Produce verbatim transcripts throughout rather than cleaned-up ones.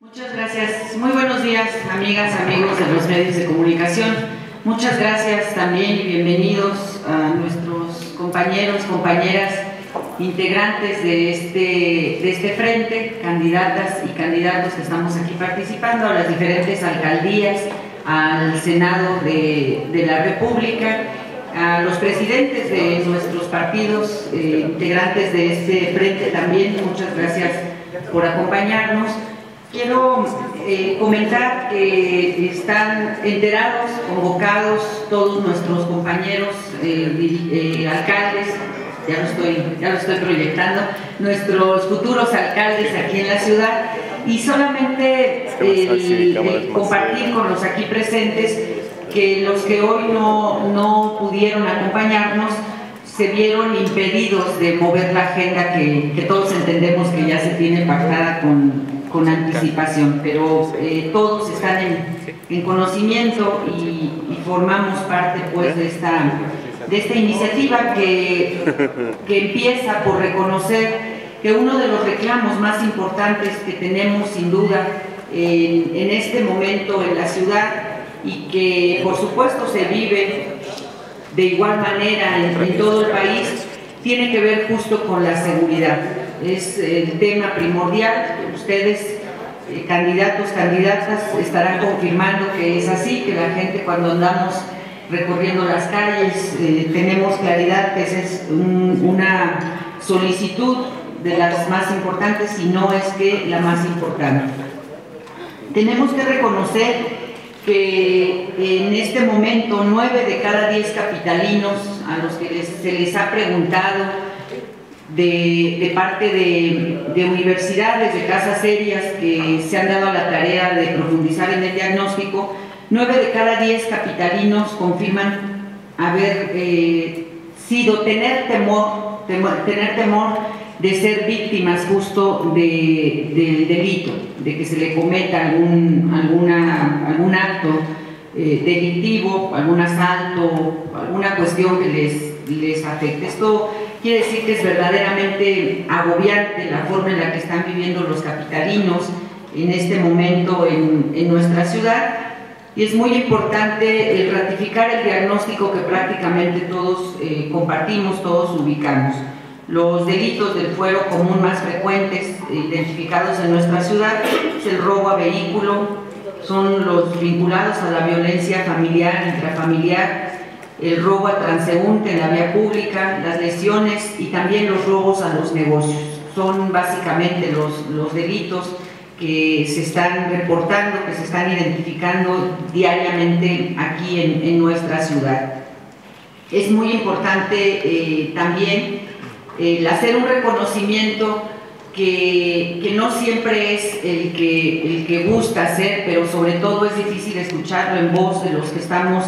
Muchas gracias. Muy buenos días, amigas, amigos de los medios de comunicación. Muchas gracias también y bienvenidos a nuestros compañeros, compañeras, integrantes de este, de este frente, candidatas y candidatos que estamos aquí participando a las diferentes alcaldías, al Senado de, de la República, a los presidentes de nuestros partidos, eh, integrantes de este frente también. Muchas gracias por acompañarnos. Quiero eh, comentar que están enterados, convocados todos nuestros compañeros eh, eh, alcaldes, ya lo, estoy, ya lo estoy proyectando, nuestros futuros alcaldes aquí en la ciudad, y solamente eh, eh, compartir con los aquí presentes que los que hoy no, no pudieron acompañarnos se vieron impedidos de mover la agenda que, que todos entendemos que ya se tiene pactada con, con anticipación, pero eh, todos están en, en conocimiento y, y formamos parte pues de esta, de esta iniciativa que, que empieza por reconocer que uno de los reclamos más importantes que tenemos sin duda en, en este momento en la ciudad, y que por supuesto se vive de igual manera en, en todo el país, tiene que ver justo con la seguridad. Es el tema primordial. Ustedes, eh, candidatos, candidatas, estarán confirmando que es así, que la gente cuando andamos recorriendo las calles eh, tenemos claridad que esa es un, una solicitud de las más importantes, si no es que la más importante. Tenemos que reconocer que en este momento nueve de cada diez capitalinos a los que les, se les ha preguntado de, de parte de, de universidades, de casas serias que se han dado a la tarea de profundizar en el diagnóstico, nueve de cada diez capitalinos confirman haber eh, sido, tener temor, temor, tener temor de ser víctimas justo de, del delito, de que se le cometa algún, alguna, algún acto eh, delictivo, algún asalto, alguna cuestión que les, les afecte. Esto quiere decir que es verdaderamente agobiante la forma en la que están viviendo los capitalinos en este momento en, en nuestra ciudad, y es muy importante el ratificar el diagnóstico que prácticamente todos eh, compartimos, todos ubicamos. Los delitos del fuero común más frecuentes identificados en nuestra ciudad es el robo a vehículo, son los vinculados a la violencia familiar, intrafamiliar, el robo a transeúnte en la vía pública, las lesiones y también los robos a los negocios. Son básicamente los, los delitos que se están reportando, que se están identificando diariamente aquí en, en nuestra ciudad. Es muy importante eh, también el hacer un reconocimiento que, que no siempre es el que, el que gusta hacer, pero sobre todo es difícil escucharlo en voz de los que estamos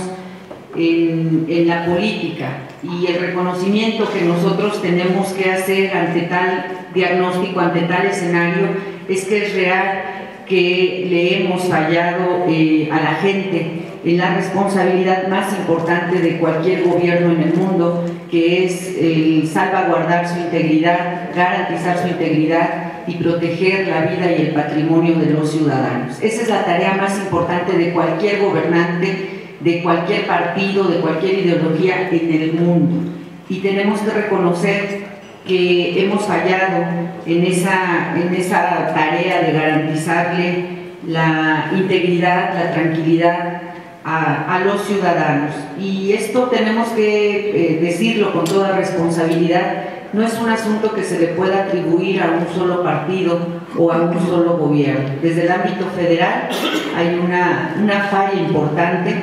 en, en la política, y el reconocimiento que nosotros tenemos que hacer ante tal diagnóstico, ante tal escenario, es que es real que le hemos fallado eh, a la gente en la responsabilidad más importante de cualquier gobierno en el mundo, que es el salvaguardar su integridad, garantizar su integridad y proteger la vida y el patrimonio de los ciudadanos. Esa es la tarea más importante de cualquier gobernante, de cualquier partido, de cualquier ideología en el mundo. Y tenemos que reconocer que hemos fallado en esa, en esa tarea de garantizarle la integridad, la tranquilidad A, a los ciudadanos, y esto tenemos que eh, decirlo con toda responsabilidad. No es un asunto que se le pueda atribuir a un solo partido o a un solo gobierno. Desde el ámbito federal hay una, una falla importante,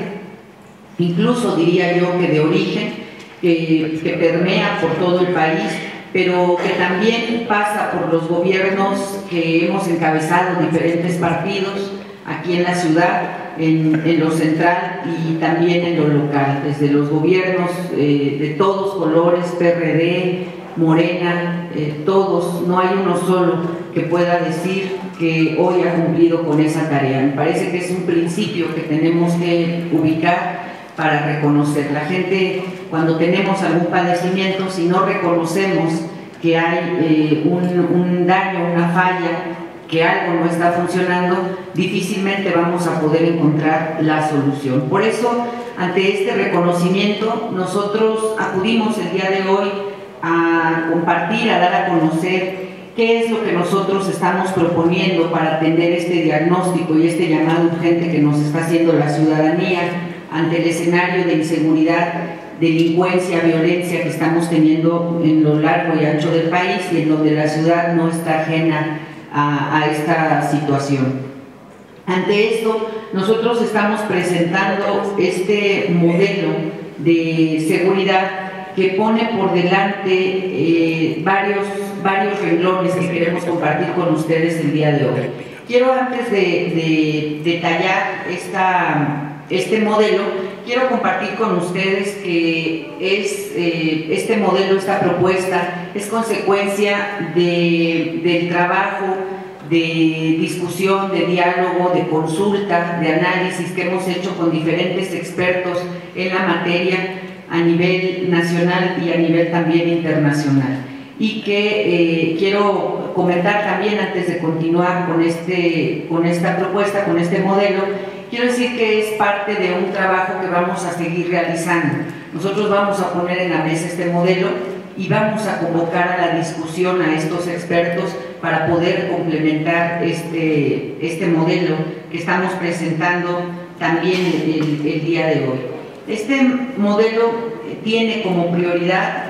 incluso diría yo que de origen, que, que permea por todo el país, pero que también pasa por los gobiernos que hemos encabezado diferentes partidos aquí en la ciudad, En, en lo central y también en lo local, desde los gobiernos eh, de todos colores, P R D, Morena, eh, todos, no hay uno solo que pueda decir que hoy ha cumplido con esa tarea. Me parece que es un principio que tenemos que ubicar para reconocer. La gente, cuando tenemos algún padecimiento, si no reconocemos que hay eh, un, un daño, una falla que algo no está funcionando, difícilmente vamos a poder encontrar la solución. Por eso, ante este reconocimiento, nosotros acudimos el día de hoy a compartir, a dar a conocer qué es lo que nosotros estamos proponiendo para atender este diagnóstico y este llamado urgente que nos está haciendo la ciudadanía ante el escenario de inseguridad, delincuencia, violencia que estamos teniendo en lo largo y ancho del país y en donde la ciudad no está ajena a, a esta situación. Ante esto, nosotros estamos presentando este modelo de seguridad que pone por delante eh, varios, varios renglones que queremos compartir con ustedes el día de hoy. Quiero, antes de, de detallar esta, este modelo, quiero compartir con ustedes que es, eh, este modelo, esta propuesta, es consecuencia de, del trabajo de discusión, de diálogo, de consulta, de análisis que hemos hecho con diferentes expertos en la materia a nivel nacional y a nivel también internacional. Y que eh, quiero comentar también, antes de continuar con, este, con esta propuesta, con este modelo, quiero decir que es parte de un trabajo que vamos a seguir realizando. Nosotros vamos a poner en la mesa este modelo y vamos a convocar a la discusión a estos expertos para poder complementar este, este modelo que estamos presentando también el, el día de hoy. Este modelo tiene como prioridad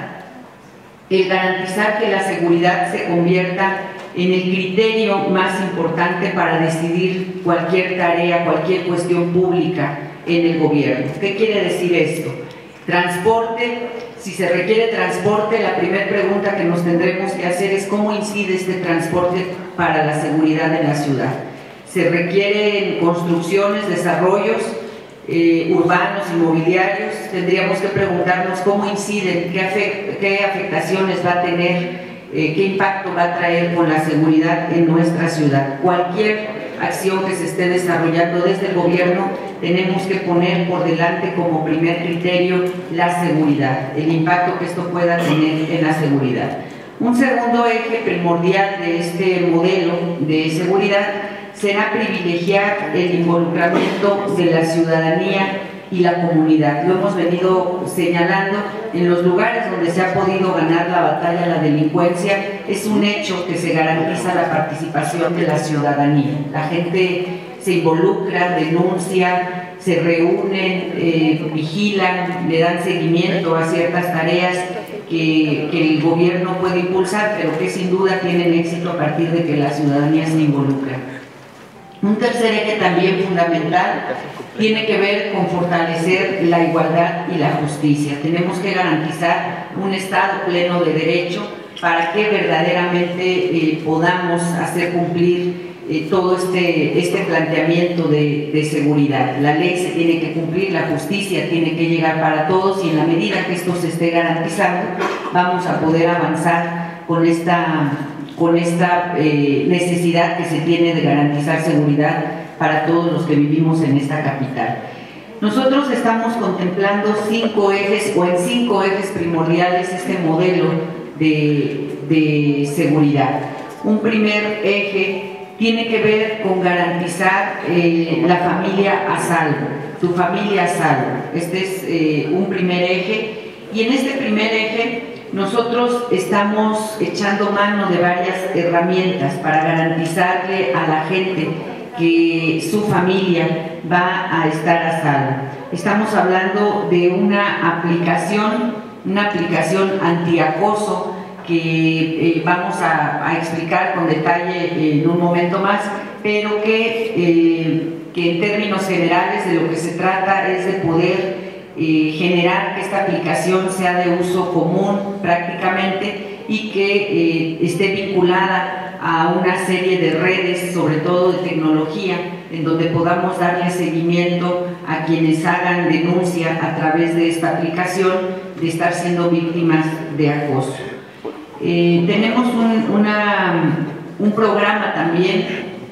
el garantizar que la seguridad se convierta en el criterio más importante para decidir cualquier tarea, cualquier cuestión pública en el gobierno. ¿Qué quiere decir esto? Transporte. Si se requiere transporte, la primera pregunta que nos tendremos que hacer es cómo incide este transporte para la seguridad de la ciudad. Se requieren construcciones, desarrollos eh, urbanos, inmobiliarios. Tendríamos que preguntarnos cómo inciden, qué, afect qué afectaciones va a tener, eh, qué impacto va a traer con la seguridad en nuestra ciudad. Cualquier acción que se esté desarrollando desde el gobierno, tenemos que poner por delante como primer criterio la seguridad, el impacto que esto pueda tener en la seguridad. Un segundo eje primordial de este modelo de seguridad será privilegiar el involucramiento de la ciudadanía y la comunidad. Lo hemos venido señalando en los lugares donde se ha podido ganar la batalla a la delincuencia. Es un hecho que se garantiza la participación de la ciudadanía. La gente se involucra, denuncia, se reúnen, eh, vigilan, le dan seguimiento a ciertas tareas que, que el gobierno puede impulsar, pero que sin duda tienen éxito a partir de que la ciudadanía se involucra. Un tercer eje también fundamental tiene que ver con fortalecer la igualdad y la justicia. Tenemos que garantizar un Estado pleno de derecho para que verdaderamente eh, podamos hacer cumplir eh, todo este, este planteamiento de, de seguridad. La ley se tiene que cumplir, la justicia tiene que llegar para todos, y en la medida que esto se esté garantizando, vamos a poder avanzar con esta con esta eh, necesidad que se tiene de garantizar seguridad para todos los que vivimos en esta capital. Nosotros estamos contemplando cinco ejes, o en cinco ejes primordiales, este modelo de, de seguridad. Un primer eje tiene que ver con garantizar eh, la familia a salvo, tu familia a salvo. Este es eh, un primer eje, y en este primer eje nosotros estamos echando mano de varias herramientas para garantizarle a la gente que su familia va a estar a salvo. Estamos hablando de una aplicación, una aplicación antiacoso que eh, vamos a, a explicar con detalle en un momento más, pero que, eh, que en términos generales de lo que se trata es de poder Eh, generar que esta aplicación sea de uso común prácticamente y que eh, esté vinculada a una serie de redes, sobre todo de tecnología, en donde podamos darle seguimiento a quienes hagan denuncia a través de esta aplicación de estar siendo víctimas de acoso. Eh, tenemos un, una, un programa también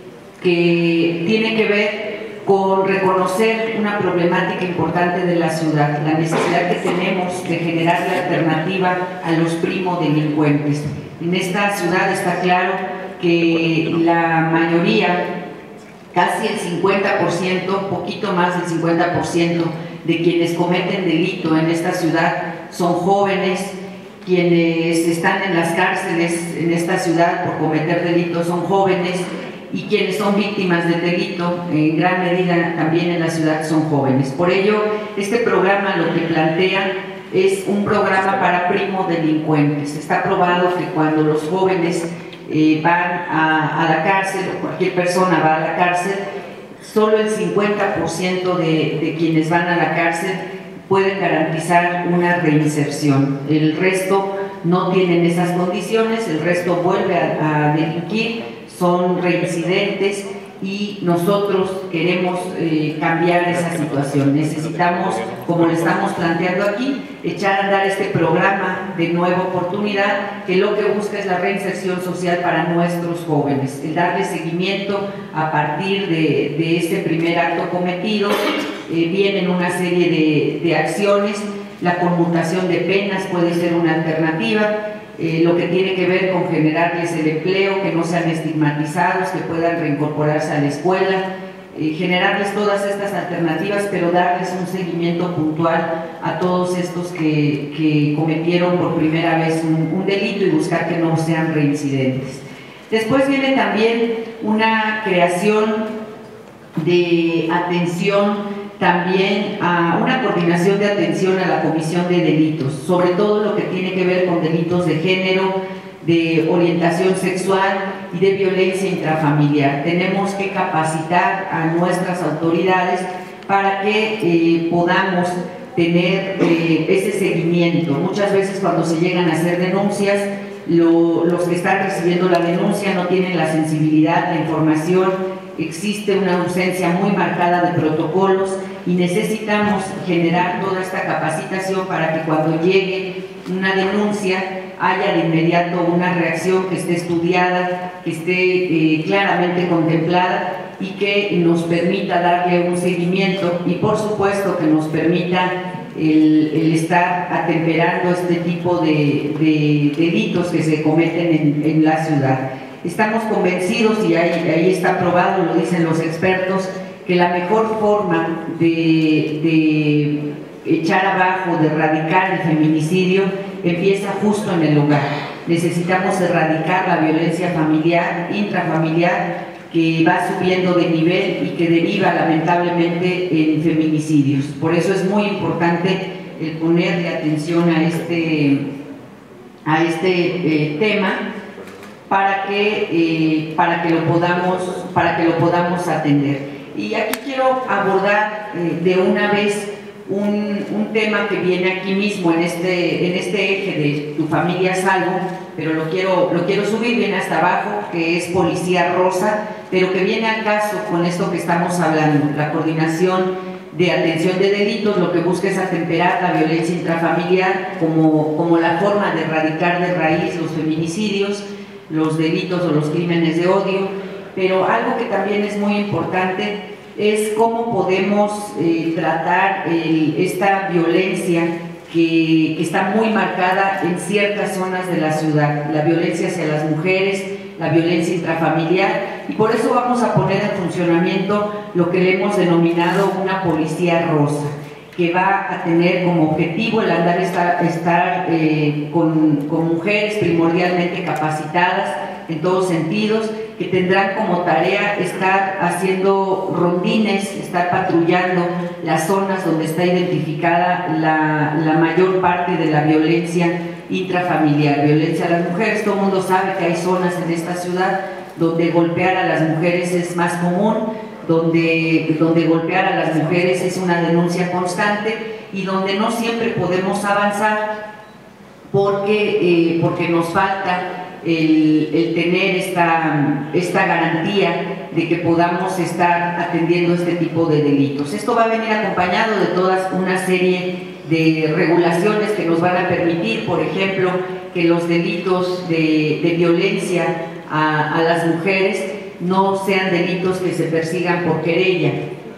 que tiene que ver con reconocer una problemática importante de la ciudad, la necesidad que tenemos de generar la alternativa a los primo delincuentes. En esta ciudad está claro que la mayoría, casi el cincuenta por ciento, poquito más del cincuenta por ciento de quienes cometen delito en esta ciudad son jóvenes. Quienes están en las cárceles en esta ciudad por cometer delitos son jóvenes, y quienes son víctimas del delito, en gran medida también en la ciudad, son jóvenes. Por ello, este programa lo que plantea es un programa para primodelincuentes. Está probado que cuando los jóvenes eh, van a, a la cárcel, o cualquier persona va a la cárcel, solo el cincuenta por ciento de, de quienes van a la cárcel pueden garantizar una reinserción. El resto no tienen esas condiciones, el resto vuelve a, a delinquir, son reincidentes, y nosotros queremos eh, cambiar esa situación. Necesitamos, como le estamos planteando aquí, echar a andar este programa de nueva oportunidad, que lo que busca es la reinserción social para nuestros jóvenes, el darle seguimiento a partir de, de este primer acto cometido. Eh, vienen una serie de, de acciones. La conmutación de penas puede ser una alternativa. Eh, lo que tiene que ver con generarles el empleo, que no sean estigmatizados, que puedan reincorporarse a la escuela, eh, generarles todas estas alternativas, pero darles un seguimiento puntual a todos estos que, que cometieron por primera vez un, un delito, y buscar que no sean reincidentes. Después viene también una creación de atención, también a una coordinación de atención a la comisión de delitos, sobre todo lo que tiene que ver con delitos de género, de orientación sexual y de violencia intrafamiliar. Tenemos que capacitar a nuestras autoridades para que eh, podamos tener eh, ese seguimiento. Muchas veces cuando se llegan a hacer denuncias, lo, los que están recibiendo la denuncia no tienen la sensibilidad, la información. Existe una ausencia muy marcada de protocolos, y necesitamos generar toda esta capacitación para que cuando llegue una denuncia haya de inmediato una reacción que esté estudiada, que esté eh, claramente contemplada, y que nos permita darle un seguimiento, y por supuesto que nos permita el, el estar atemperando este tipo de, de delitos que se cometen en, en la ciudad. Estamos convencidos, y ahí, ahí está probado, lo dicen los expertos, que la mejor forma de, de echar abajo, de erradicar el feminicidio, empieza justo en el hogar. Necesitamos erradicar la violencia familiar, intrafamiliar, que va subiendo de nivel y que deriva lamentablemente en feminicidios. Por eso es muy importante el ponerle atención a este, a este eh, tema, para que, eh, para que lo podamos, para que lo podamos atender. Y aquí quiero abordar eh, de una vez un, un tema que viene aquí mismo en este, en este eje de Tu Familia a Salvo, pero lo quiero, lo quiero subir bien hasta abajo, que es Policía Rosa, pero que viene al caso con esto que estamos hablando. La coordinación de atención de delitos lo que busca es atemperar la violencia intrafamiliar como, como la forma de erradicar de raíz los feminicidios, los delitos o los crímenes de odio. Pero algo que también es muy importante es cómo podemos eh, tratar el, esta violencia que, que está muy marcada en ciertas zonas de la ciudad, la violencia hacia las mujeres, la violencia intrafamiliar, y por eso vamos a poner en funcionamiento lo que le hemos denominado una policía rosa, que va a tener como objetivo el andar estar, estar eh, con, con mujeres primordialmente capacitadas en todos sentidos, que tendrán como tarea estar haciendo rondines, estar patrullando las zonas donde está identificada la, la mayor parte de la violencia intrafamiliar, violencia a las mujeres. Todo el mundo sabe que hay zonas en esta ciudad donde golpear a las mujeres es más común, donde, donde golpear a las mujeres es una denuncia constante, y donde no siempre podemos avanzar porque, eh, porque nos falta El, el tener esta, esta garantía de que podamos estar atendiendo este tipo de delitos. Esto va a venir acompañado de toda una serie de regulaciones que nos van a permitir, por ejemplo, que los delitos de, de violencia a, a las mujeres no sean delitos que se persigan por querella.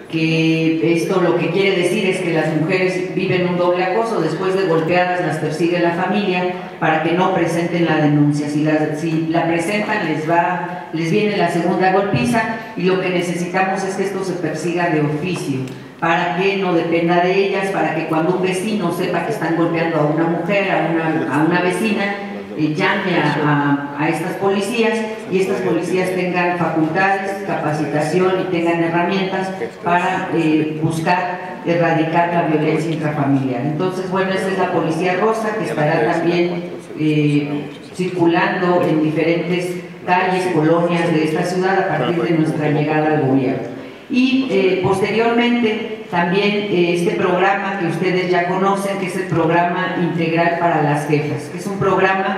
que esto lo que quiere decir es que las mujeres viven un doble acoso, después de golpeadas las persigue la familia para que no presenten la denuncia. Si la, si la presentan les, va, les viene la segunda golpiza, y lo que necesitamos es que esto se persiga de oficio, para que no dependa de ellas, para que cuando un vecino sepa que están golpeando a una mujer, a una, a una vecina, eh, llame a, a, a estas policías, y estas policías tengan facultades, capacitación y tengan herramientas para eh, buscar erradicar la violencia intrafamiliar. Entonces, bueno, esa es la Policía Rosa, que estará también eh, circulando en diferentes calles, colonias de esta ciudad a partir de nuestra llegada al gobierno. Y eh, posteriormente también eh, este programa que ustedes ya conocen, que es el Programa Integral para las Jefas, que es un programa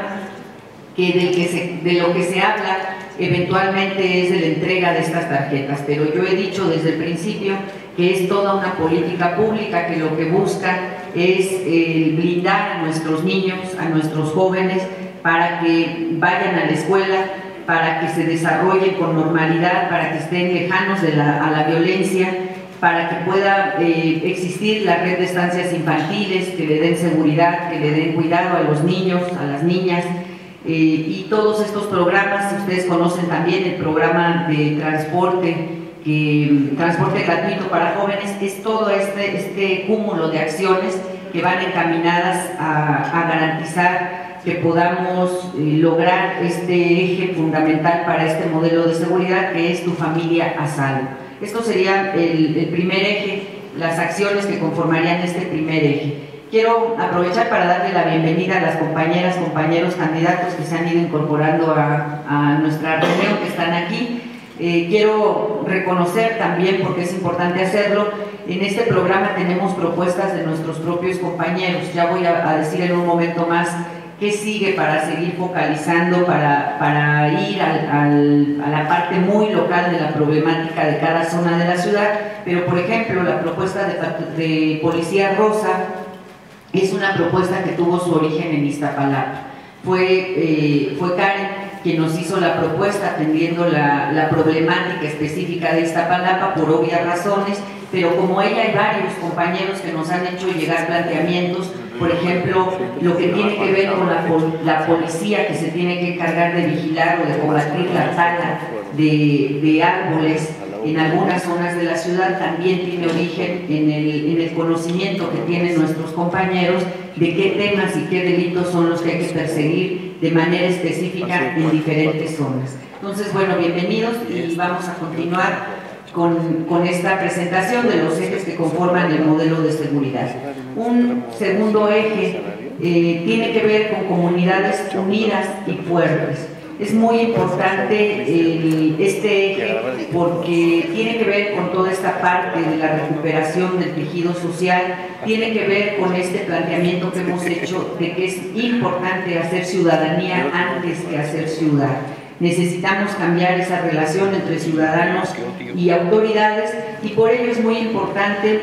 que del que se, de lo que se habla eventualmente es de la entrega de estas tarjetas, pero yo he dicho desde el principio que es toda una política pública que lo que busca es eh, blindar a nuestros niños, a nuestros jóvenes, para que vayan a la escuela, para que se desarrollen con normalidad, para que estén lejanos de la, a la violencia, para que pueda eh, existir la red de estancias infantiles, que le den seguridad, que le den cuidado a los niños, a las niñas, eh, y todos estos programas. Ustedes conocen también el programa de transporte, que, transporte gratuito para jóvenes. Es todo este, este cúmulo de acciones que van encaminadas a, a garantizar que podamos eh, lograr este eje fundamental para este modelo de seguridad, que es tu familia a salvo. Esto sería el, el primer eje, las acciones que conformarían este primer eje. Quiero aprovechar para darle la bienvenida a las compañeras, compañeros, candidatos que se han ido incorporando a, a nuestra reunión, que están aquí. Eh, quiero reconocer también, porque es importante hacerlo, en este programa tenemos propuestas de nuestros propios compañeros. Ya voy a, a decir en un momento más qué sigue para seguir focalizando, para, para ir al, al, a la parte muy local de la problemática de cada zona de la ciudad. Pero, por ejemplo, la propuesta de, de Policía Rosa es una propuesta que tuvo su origen en Iztapalapa. Fue, eh, fue Karen quien nos hizo la propuesta, atendiendo la, la problemática específica de Iztapalapa por obvias razones, pero como ella hay varios compañeros que nos han hecho llegar planteamientos. Por ejemplo, lo que tiene que ver con la, la policía que se tiene que encargar de vigilar o de combatir la tala de, de árboles en algunas zonas de la ciudad, también tiene origen en el, en el conocimiento que tienen nuestros compañeros de qué temas y qué delitos son los que hay que perseguir de manera específica en diferentes zonas. Entonces, bueno, bienvenidos, y vamos a continuar Con, con esta presentación de los ejes que conforman el modelo de seguridad. Un segundo eje eh, tiene que ver con comunidades unidas y fuertes. Es muy importante el, este eje porque tiene que ver con toda esta parte de la recuperación del tejido social, tiene que ver con este planteamiento que hemos hecho de que es importante hacer ciudadanía antes que hacer ciudad. Necesitamos cambiar esa relación entre ciudadanos y autoridades, y por ello es muy importante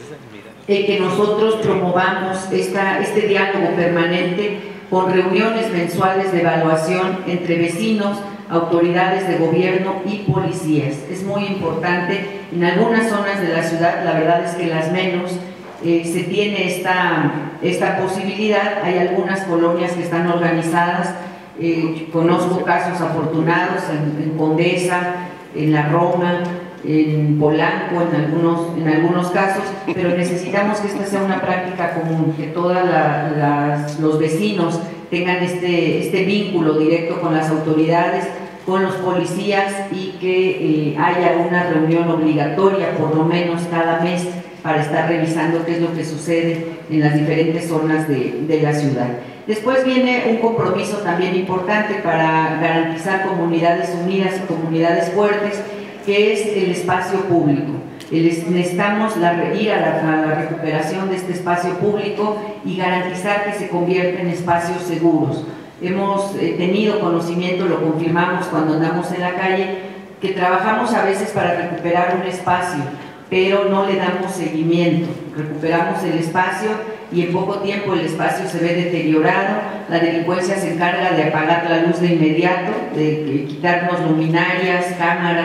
eh, que nosotros promovamos esta, este diálogo permanente con reuniones mensuales de evaluación entre vecinos, autoridades de gobierno y policías. Es muy importante. En algunas zonas de la ciudad, la verdad es que las menos, eh, se tiene esta, esta posibilidad. Hay algunas colonias que están organizadas. Eh, conozco casos afortunados en, en Condesa, en la Roma, en Polanco, en algunos, en algunos casos, pero necesitamos que esta sea una práctica común, que todos los vecinos tengan este, este vínculo directo con las autoridades, con los policías, y que eh, haya una reunión obligatoria por lo menos cada mes para estar revisando qué es lo que sucede en las diferentes zonas de, de la ciudad. Después viene un compromiso también importante para garantizar comunidades unidas y comunidades fuertes, que es el espacio público. El, necesitamos la, ir a la, a la recuperación de este espacio público y garantizar que se convierta en espacios seguros. Hemos eh, tenido conocimiento, lo confirmamos cuando andamos en la calle, que trabajamos a veces para recuperar un espacio, pero no le damos seguimiento. Recuperamos el espacio y en poco tiempo el espacio se ve deteriorado, la delincuencia se encarga de apagar la luz de inmediato, de quitarnos luminarias, cámaras,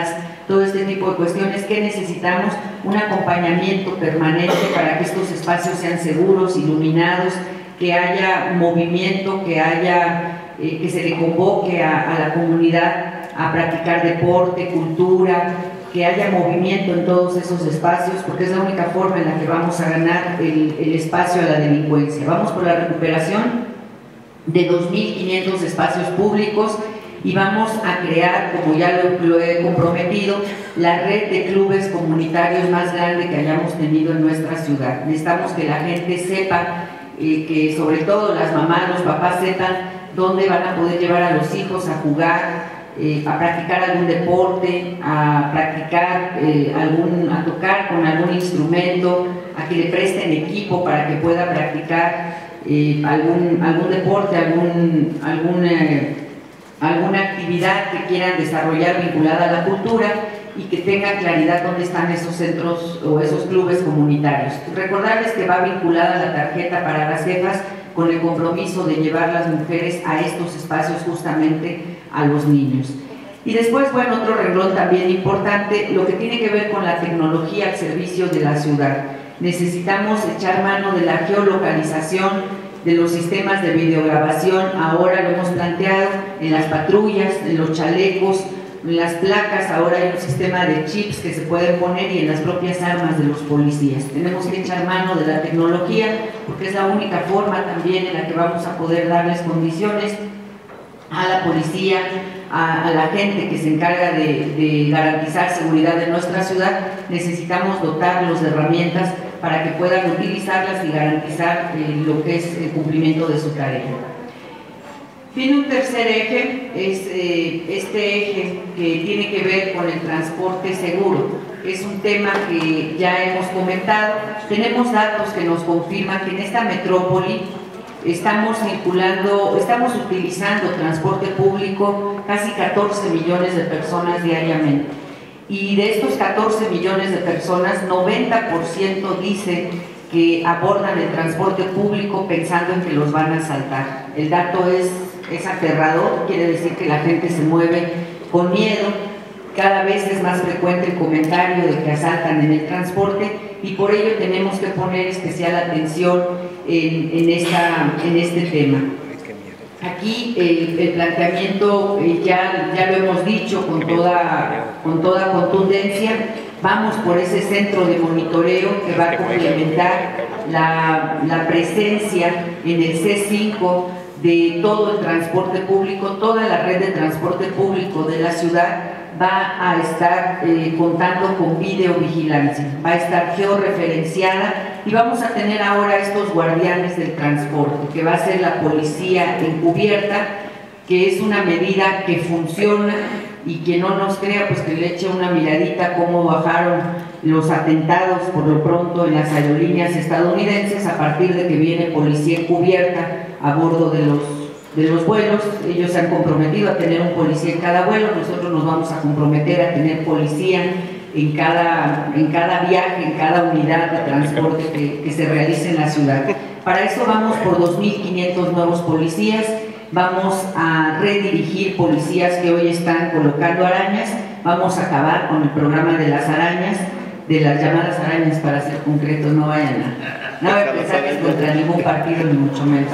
todo este tipo de cuestiones. ¿Qué necesitamos? Un acompañamiento permanente para que estos espacios sean seguros, iluminados, que haya movimiento, que haya, eh, que se le convoque a, a la comunidad a practicar deporte, cultura, que haya movimiento en todos esos espacios, porque es la única forma en la que vamos a ganar el, el espacio a la delincuencia. Vamos por la recuperación de dos mil quinientos espacios públicos y vamos a crear, como ya lo, lo he comprometido, la red de clubes comunitarios más grande que hayamos tenido en nuestra ciudad. Necesitamos que la gente sepa, eh, que sobre todo las mamás, los papás sepan dónde van a poder llevar a los hijos a jugar, Eh, a practicar algún deporte, a practicar eh, algún, a tocar con algún instrumento, a que le presten equipo para que pueda practicar eh, algún, algún deporte, algún, algún, eh, alguna actividad que quieran desarrollar vinculada a la cultura y que tengan claridad dónde están esos centros o esos clubes comunitarios. Recordarles que va vinculada la tarjeta para las jefas con el compromiso de llevar las mujeres a estos espacios justamente a los niños. Y después, bueno, otro renglón también importante, lo que tiene que ver con la tecnología al servicio de la ciudad. Necesitamos echar mano de la geolocalización, de los sistemas de videograbación, ahora lo hemos planteado en las patrullas, en los chalecos, en las placas, ahora hay un sistema de chips que se pueden poner y en las propias armas de los policías. Tenemos que echar mano de la tecnología porque es la única forma también en la que vamos a poder darles condiciones a la policía, a, a la gente que se encarga de, de garantizar seguridad de nuestra ciudad. Necesitamos dotarlos de herramientas para que puedan utilizarlas y garantizar eh, lo que es el cumplimiento de su tarea. Tiene un tercer eje, es eh, este eje que tiene que ver con el transporte seguro. Es un tema que ya hemos comentado. Tenemos datos que nos confirman que en esta metrópoli estamos circulando, estamos utilizando transporte público casi catorce millones de personas diariamente. Y de estos catorce millones de personas, noventa por ciento dicen que abordan el transporte público pensando en que los van a asaltar. El dato es, es aterrador, quiere decir que la gente se mueve con miedo. Cada vez es más frecuente el comentario de que asaltan en el transporte y por ello tenemos que poner especial atención en, en, esta, en este tema. Aquí el, el planteamiento, eh, ya, ya lo hemos dicho con toda, con toda contundencia, vamos por ese centro de monitoreo que va a complementar la, la presencia en el C cinco de todo el transporte público, toda la red de transporte público de la ciudad va a estar eh, contando con videovigilancia, va a estar georreferenciada y vamos a tener ahora estos guardianes del transporte, que va a ser la policía encubierta, que es una medida que funciona y quien no nos crea, pues que le eche una miradita cómo bajaron los atentados por lo pronto en las aerolíneas estadounidenses a partir de que viene policía encubierta a bordo de los de los vuelos. Ellos se han comprometido a tener un policía en cada vuelo, nosotros nos vamos a comprometer a tener policía en cada, en cada viaje, en cada unidad de transporte que, que se realice en la ciudad. Para eso vamos por dos mil quinientos nuevos policías, vamos a redirigir policías que hoy están colocando arañas, vamos a acabar con el programa de las arañas, de las llamadas arañas para ser concretos, no vayan a... No voy a pensar que es contra ningún partido, ni mucho menos.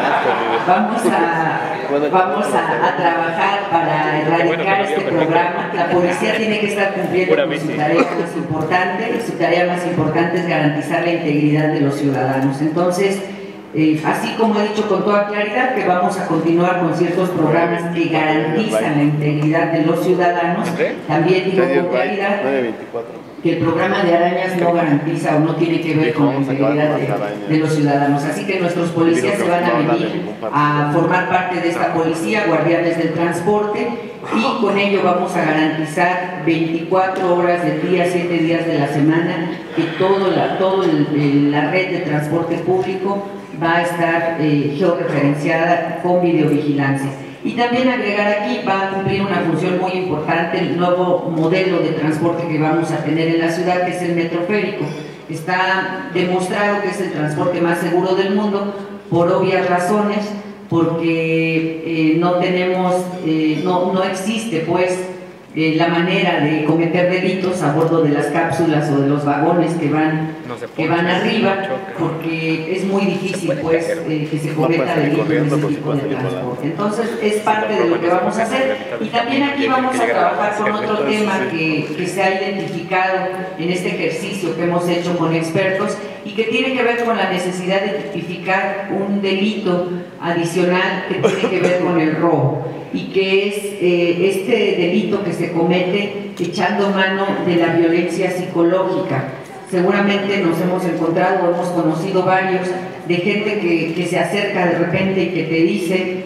Vamos a, vamos a, a trabajar para erradicar este programa. La policía tiene que estar cumpliendo con su tarea más importante, y su tarea más importante es garantizar la integridad de los ciudadanos. Entonces, eh, así como he dicho con toda claridad que vamos a continuar con ciertos programas que garantizan la integridad de los ciudadanos, también digo con claridad que el programa de arañas no garantiza o no tiene que ver con la integridad de, de los ciudadanos. Así que nuestros policías se van a venir a formar parte de esta policía, guardianes del transporte, y con ello vamos a garantizar veinticuatro horas del día, siete días de la semana, que toda la, todo el, el, la red de transporte público va a estar eh, georreferenciada con videovigilancia. Y también agregar aquí, va a cumplir una función muy importante el nuevo modelo de transporte que vamos a tener en la ciudad, que es el metroférico. Está demostrado que es el transporte más seguro del mundo, por obvias razones, porque eh, no tenemos, eh, no, no existe pues eh, la manera de cometer delitos a bordo de las cápsulas o de los vagones que van, que van arriba, porque es muy difícil pues eh, que se cometa delito en ese tipo de transporte. Entonces es parte de lo que vamos a hacer, y también aquí vamos a trabajar con otro tema que, que se ha identificado en este ejercicio que hemos hecho con expertos y que tiene que ver con la necesidad de tipificar un delito adicional que tiene que ver con el robo, y que es eh, este delito que se comete echando mano de la violencia psicológica. Seguramente nos hemos encontrado, hemos conocido varios, de gente que, que se acerca de repente y que te dice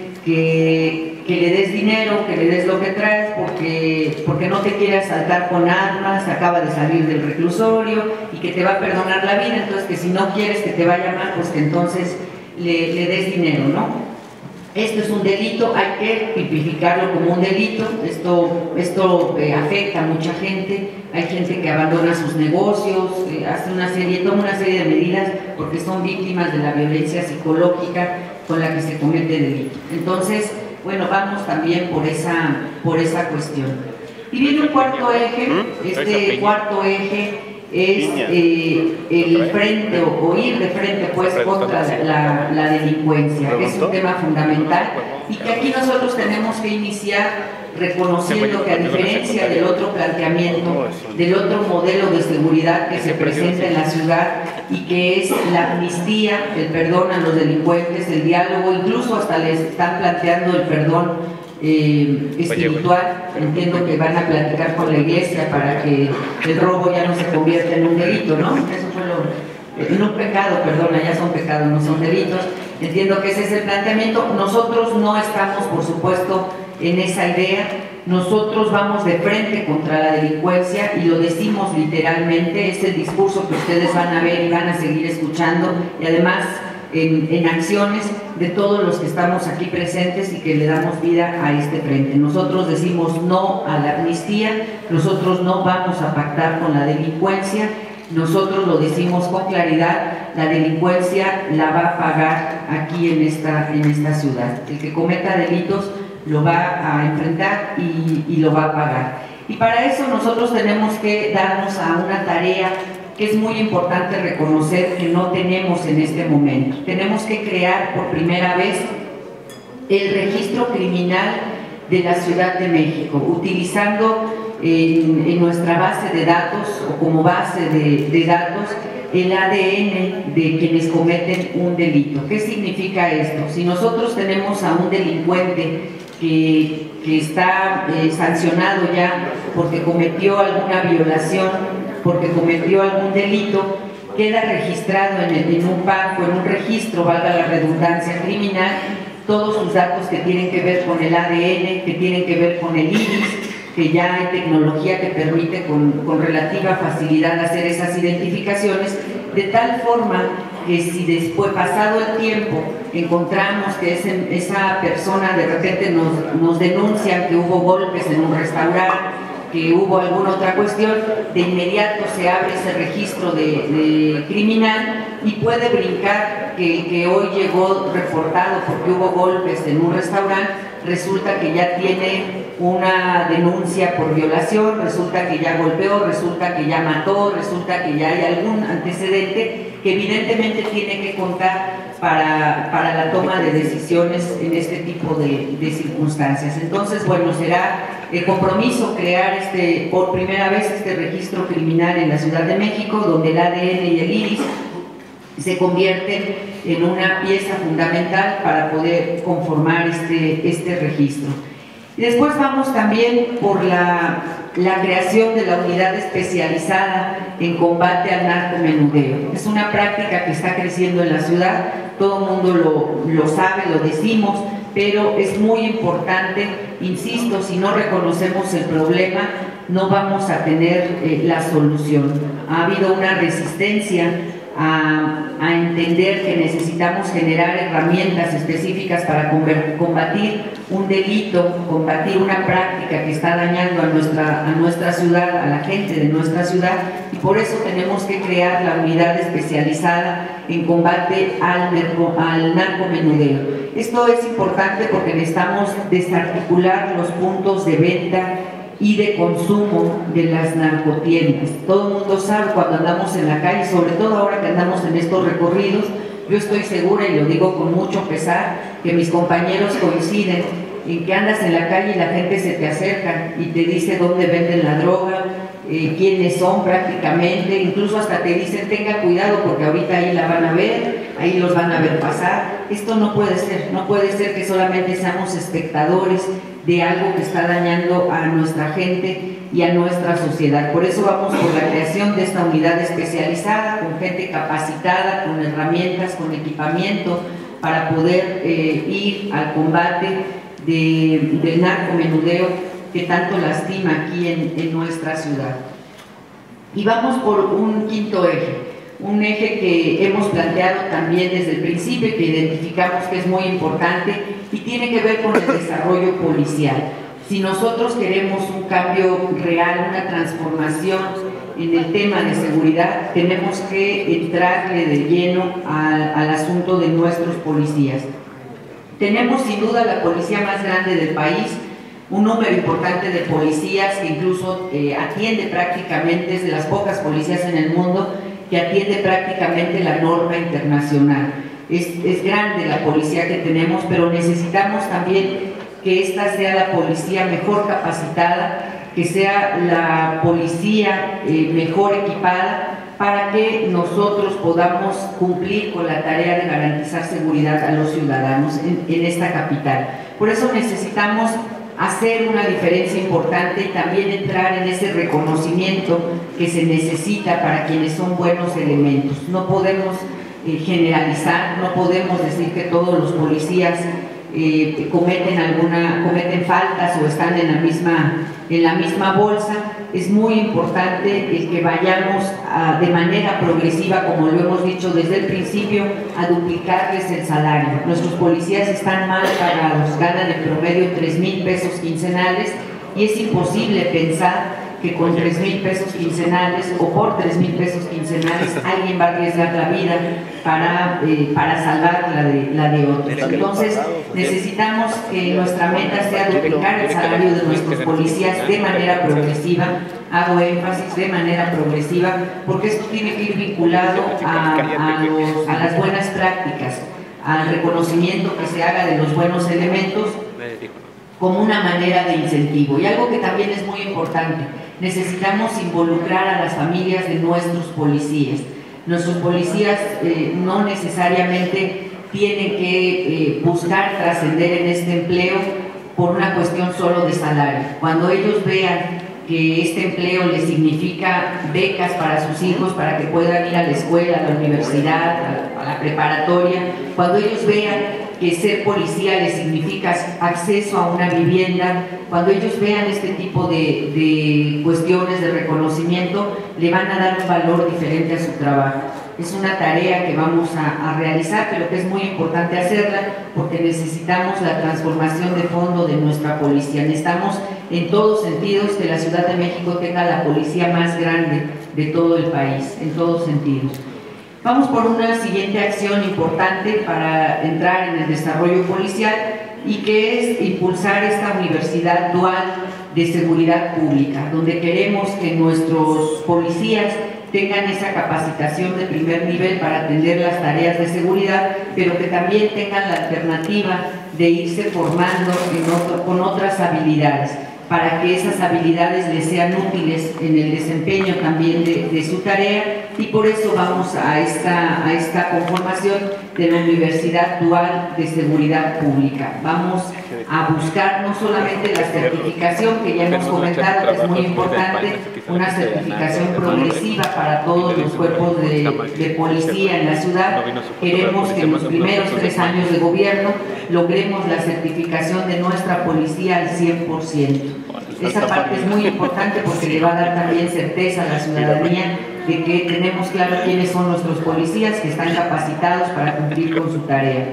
que, que le des dinero, que le des lo que traes, porque, porque no te quiere asaltar con armas, acaba de salir del reclusorio y que te va a perdonar la vida, entonces que si no quieres que te vaya mal, pues que entonces le, le des dinero, ¿no? Esto es un delito, hay que tipificarlo como un delito, esto, esto eh, afecta a mucha gente, hay gente que abandona sus negocios, eh, hace una serie, toma una serie de medidas porque son víctimas de la violencia psicológica con la que se comete delito. Entonces, bueno, vamos también por esa, por esa cuestión. Y viene un cuarto eje, este cuarto eje es eh, el frente o, o ir de frente pues contra la, la delincuencia, que es un tema fundamental y que aquí nosotros tenemos que iniciar reconociendo que a diferencia del otro planteamiento, del otro modelo de seguridad que se presenta en la ciudad y que es la amnistía, el perdón a los delincuentes, el diálogo, incluso hasta les están planteando el perdón Eh, espiritual, entiendo que van a platicar con la iglesia para que el robo ya no se convierta en un delito, ¿no? Eso fue lo, en un pecado, perdona, ya son pecados, no son delitos. Entiendo que ese es el planteamiento. Nosotros no estamos, por supuesto, en esa idea. Nosotros vamos de frente contra la delincuencia y lo decimos literalmente, es el discurso que ustedes van a ver y van a seguir escuchando, y además En, en acciones de todos los que estamos aquí presentes y que le damos vida a este frente. Nosotros decimos no a la amnistía, nosotros no vamos a pactar con la delincuencia, nosotros lo decimos con claridad, la delincuencia la va a pagar aquí en esta, en esta ciudad. El que cometa delitos lo va a enfrentar y, y lo va a pagar. Y para eso nosotros tenemos que darnos a una tarea que es muy importante reconocer que no tenemos en este momento. Tenemos que crear por primera vez el registro criminal de la Ciudad de México, utilizando en, en nuestra base de datos o como base de, de datos el A D N de quienes cometen un delito. ¿Qué significa esto? Si nosotros tenemos a un delincuente que, que está eh, sancionado ya porque cometió alguna violación, porque cometió algún delito, queda registrado en, el, en un banco, en un registro, valga la redundancia, criminal, todos sus datos que tienen que ver con el A D N, que tienen que ver con el iris, que ya hay tecnología que permite con, con relativa facilidad hacer esas identificaciones, de tal forma que si después, pasado el tiempo, encontramos que ese, esa persona de repente nos, nos denuncia que hubo golpes en un restaurante, que hubo alguna otra cuestión, de inmediato se abre ese registro de, de criminal y puede brincar que el que hoy llegó reportado porque hubo golpes en un restaurante, resulta que ya tiene una denuncia por violación, resulta que ya golpeó, resulta que ya mató, resulta que ya hay algún antecedente que evidentemente tiene que contar para, para la toma de decisiones en este tipo de, de circunstancias. Entonces, bueno, será el compromiso crear este, por primera vez este registro criminal en la Ciudad de México, donde el A D N y el iris se convierten en una pieza fundamental para poder conformar este, este registro. Y después vamos también por la, la creación de la unidad especializada en combate al narcomenudeo. Es una práctica que está creciendo en la ciudad, todo el mundo lo, lo sabe, lo decimos, pero es muy importante, insisto, si no reconocemos el problema, no vamos a tener eh, la solución. Ha habido una resistencia a, a entender que necesitamos generar herramientas específicas para combatir un delito, combatir una práctica que está dañando a nuestra, a nuestra ciudad, a la gente de nuestra ciudad, y por eso tenemos que crear la unidad especializada en combate al, al narcomenudeo. Esto es importante porque necesitamos desarticular los puntos de venta y de consumo de las narcotiendas. Todo el mundo sabe cuando andamos en la calle, sobre todo ahora que andamos en estos recorridos, yo estoy segura, y lo digo con mucho pesar, que mis compañeros coinciden en que andas en la calle y la gente se te acerca y te dice dónde venden la droga, eh, quiénes son prácticamente, incluso hasta te dicen tenga cuidado porque ahorita ahí la van a ver, ahí los van a ver pasar. Esto no puede ser, no puede ser que solamente seamos espectadores de algo que está dañando a nuestra gente y a nuestra sociedad. Por eso vamos por la creación de esta unidad especializada, con gente capacitada, con herramientas, con equipamiento, para poder eh, ir al combate de, del narcomenudeo que tanto lastima aquí en, en nuestra ciudad. Y vamos por un quinto eje, un eje que hemos planteado también desde el principio, que identificamos que es muy importante y tiene que ver con el desarrollo policial. Si nosotros queremos un cambio real, una transformación en el tema de seguridad, tenemos que entrarle de lleno al, al asunto de nuestros policías. Tenemos sin duda la policía más grande del país, un número importante de policías que incluso eh, atiende prácticamente, es de las pocas policías en el mundo que atiende prácticamente la norma internacional. Es, es grande la policía que tenemos, pero necesitamos también que esta sea la policía mejor capacitada, que sea la policía eh, mejor equipada, para que nosotros podamos cumplir con la tarea de garantizar seguridad a los ciudadanos en, en esta capital. Por eso necesitamos hacer una diferencia importante y también entrar en ese reconocimiento que se necesita para quienes son buenos elementos. No podemos eh, generalizar, no podemos decir que todos los policías eh, cometen alguna, cometen faltas o están en la misma, en la misma bolsa. Es muy importante el que vayamos a, de manera progresiva, como lo hemos dicho desde el principio, a duplicarles el salario. Nuestros policías están mal pagados, ganan en promedio tres mil pesos quincenales y es imposible pensar que con tres mil pesos quincenales o por tres mil pesos quincenales alguien va a arriesgar la vida para, eh, para salvar la de, la de otros. Entonces necesitamos que nuestra meta sea duplicar el salario de nuestros policías de manera progresiva. Hago énfasis de manera progresiva porque esto tiene que ir vinculado a, a, los, a las buenas prácticas, al reconocimiento que se haga de los buenos elementos como una manera de incentivo. Y algo que también es muy importante, necesitamos involucrar a las familias de nuestros policías. Nuestros policías eh, no necesariamente tienen que eh, buscar trascender en este empleo por una cuestión solo de salario. Cuando ellos vean que este empleo les significa becas para sus hijos, para que puedan ir a la escuela, a la universidad, a la preparatoria, cuando ellos vean que ser policía les significa acceso a una vivienda, cuando ellos vean este tipo de, de cuestiones de reconocimiento, le van a dar un valor diferente a su trabajo. Es una tarea que vamos a, a realizar, pero que es muy importante hacerla porque necesitamos la transformación de fondo de nuestra policía. Necesitamos en todos sentidos que la Ciudad de México tenga la policía más grande de todo el país, en todos sentidos. Vamos por una siguiente acción importante para entrar en el desarrollo policial y que es impulsar esta universidad dual de seguridad pública, donde queremos que nuestros policías tengan esa capacitación de primer nivel para atender las tareas de seguridad, pero que también tengan la alternativa de irse formando en otro, con otras habilidades, para que esas habilidades les sean útiles en el desempeño también de, de su tarea, y por eso vamos a esta, a esta conformación de la Universidad Dual de Seguridad Pública. Vamos a buscar no solamente la certificación, que ya hemos comentado que es muy importante, una certificación progresiva para todos los cuerpos de, de policía en la ciudad. Queremos que en los primeros tres años de gobierno logremos la certificación de nuestra policía al cien por ciento. Esa parte es muy importante porque le va a dar también certeza a la ciudadanía de que tenemos claro quiénes son nuestros policías, que están capacitados para cumplir con su tarea.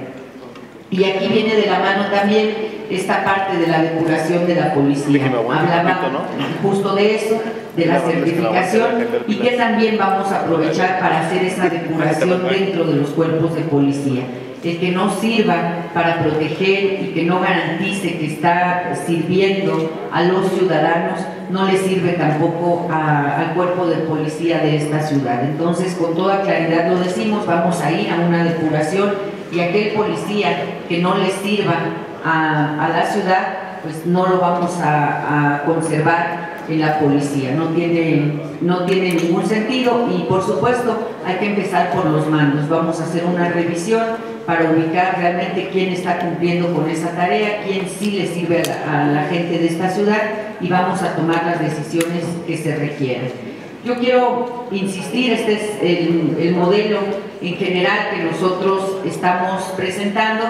Y aquí viene de la mano también esta parte de la depuración de la policía. Hablaba justo de eso, de la certificación, y que también vamos a aprovechar para hacer esa depuración dentro de los cuerpos de policía. el que no sirva para proteger y que no garantice que está sirviendo a los ciudadanos, no le sirve tampoco a, al cuerpo de policía de esta ciudad. Entonces, con toda claridad lo decimos, vamos a ir a una depuración, y aquel policía que no le sirva a, a la ciudad, pues no lo vamos a, a conservar en la policía. No tiene, no tiene ningún sentido, y por supuesto hay que empezar por los mandos. Vamos a hacer una revisión para ubicar realmente quién está cumpliendo con esa tarea, quién sí le sirve a la, a la gente de esta ciudad, y vamos a tomar las decisiones que se requieran. Yo quiero insistir, este es el, el modelo en general que nosotros estamos presentando,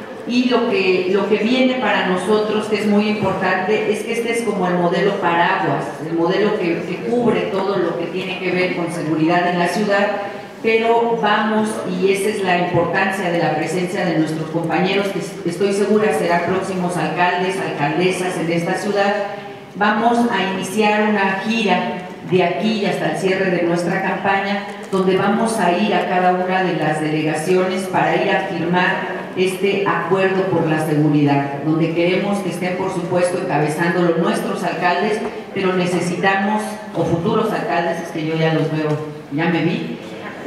y lo que, lo que viene para nosotros, que es muy importante, es que este es como el modelo paraguas, el modelo que, que cubre todo lo que tiene que ver con seguridad en la ciudad, pero vamos, y esa es la importancia de la presencia de nuestros compañeros, que estoy segura serán próximos alcaldes, alcaldesas en esta ciudad. Vamos a iniciar una gira de aquí hasta el cierre de nuestra campaña, donde vamos a ir a cada una de las delegaciones para ir a firmar este acuerdo por la seguridad, donde queremos que estén, por supuesto, encabezándolo nuestros alcaldes, pero necesitamos, o futuros alcaldes, es que yo ya los veo, ya me vi.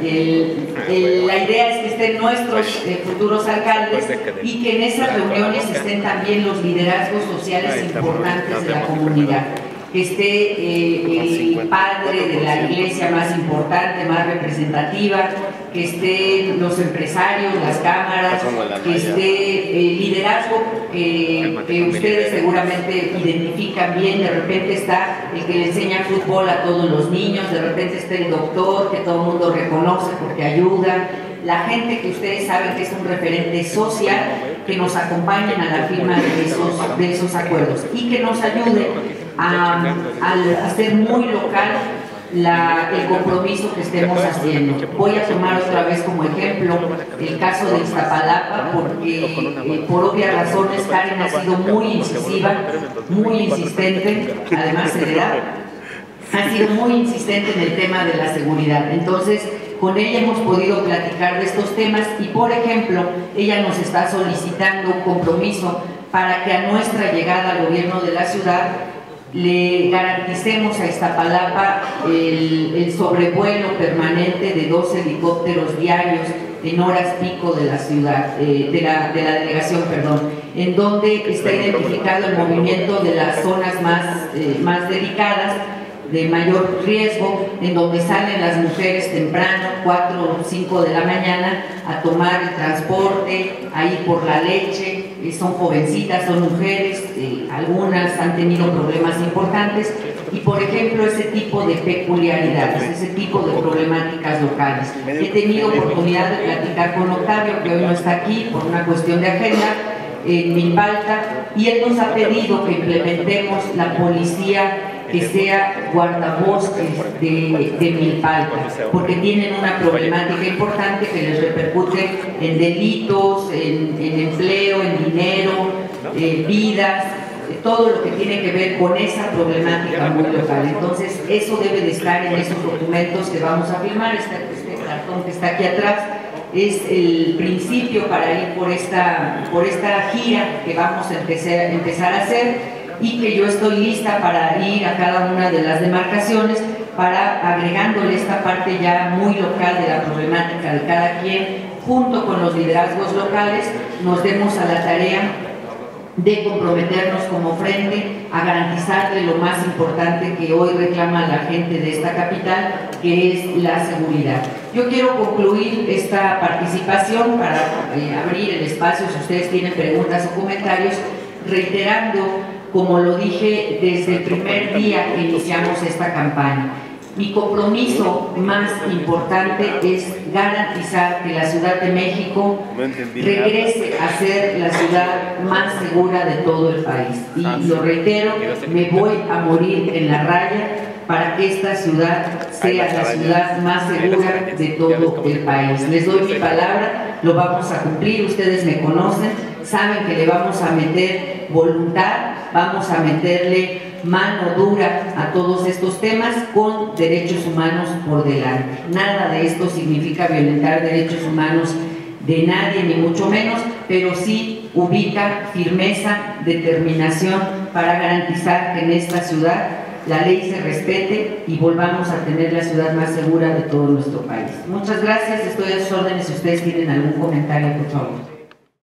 El, el, la idea es que estén nuestros eh, futuros alcaldes, y que en esas reuniones estén también los liderazgos sociales importantes de la comunidad, que esté eh, el padre de la iglesia más importante, más representativa, que estén los empresarios, las cámaras, que esté el liderazgo que, que ustedes seguramente identifican bien. De repente está el que le enseña fútbol a todos los niños, de repente está el doctor que todo el mundo reconoce porque ayuda, la gente que ustedes saben que es un referente social, que nos acompañen a la firma de esos, de esos acuerdos, y que nos ayude a, a hacer muy local La, el compromiso que estemos haciendo. Voy a tomar otra vez como ejemplo el caso de Iztapalapa, porque eh, por obvias razones Karen ha sido muy incisiva, muy insistente, además de edad, ha sido muy insistente en el tema de la seguridad. Entonces, con ella hemos podido platicar de estos temas, y por ejemplo, ella nos está solicitando un compromiso para que a nuestra llegada al gobierno de la ciudad le garanticemos a Iztapalapa el, el sobrevuelo permanente de dos helicópteros diarios en horas pico de la ciudad, eh, de, la, de la delegación, perdón, en donde está identificado el movimiento de las zonas más, eh, más delicadas, de mayor riesgo, en donde salen las mujeres temprano, cuatro o cinco de la mañana, a tomar el transporte, a ir por la leche. Eh, son jovencitas, son mujeres, eh, algunas han tenido problemas importantes, y por ejemplo ese tipo de peculiaridades, ese tipo de problemáticas locales. He tenido oportunidad de platicar con Octavio, que hoy no está aquí por una cuestión de agenda, en Milpalta, y él nos ha pedido que implementemos la policía que sea guardabosques de, de Milpalta, porque tienen una problemática importante que les repercute en delitos, en, en empleo, en dinero, eh, vidas, todo lo que tiene que ver con esa problemática muy local. Entonces, eso debe de estar en esos documentos que vamos a firmar. Este, este cartón que está aquí atrás es el principio para ir por esta, por esta gira que vamos a empezar, empezar a hacer, y que yo estoy lista para ir a cada una de las demarcaciones, para agregándole esta parte ya muy local de la problemática de cada quien, junto con los liderazgos locales, nos demos a la tarea de comprometernos como frente a garantizarle lo más importante que hoy reclama la gente de esta capital, que es la seguridad. Yo quiero concluir esta participación para eh, abrir el espacio, si ustedes tienen preguntas o comentarios, reiterando, como lo dije desde el primer día que iniciamos esta campaña, mi compromiso más importante es garantizar que la Ciudad de México regrese a ser la ciudad más segura de todo el país. Y lo reitero, me voy a morir en la raya para que esta ciudad sea la ciudad más segura de todo el país. Les doy mi palabra, lo vamos a cumplir, ustedes me conocen, saben que le vamos a meter voluntad, vamos a meterle mano dura a todos estos temas, con derechos humanos por delante. Nada de esto significa violentar derechos humanos de nadie, ni mucho menos, pero sí ubica firmeza, determinación para garantizar que en esta ciudad la ley se respete y volvamos a tener la ciudad más segura de todo nuestro país. Muchas gracias, estoy a sus órdenes si ustedes tienen algún comentario, por favor.